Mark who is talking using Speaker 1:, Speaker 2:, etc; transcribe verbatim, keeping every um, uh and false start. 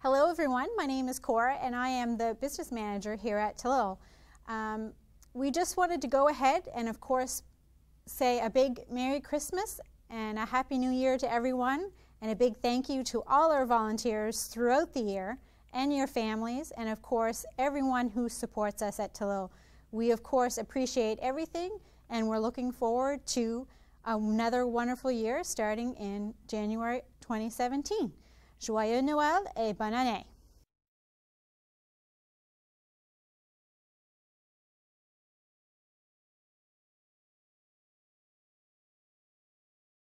Speaker 1: Hello everyone, my name is Cora and I am the business manager here at Tillil. Um, we just wanted to go ahead and of course say a big Merry Christmas and a Happy New Year to everyone, and a big thank you to all our volunteers throughout the year and your families, and of course everyone who supports us at Tillil. We of course appreciate everything, and we're looking forward to another wonderful year starting in January twenty seventeen. Joyeux Noël et bonne année!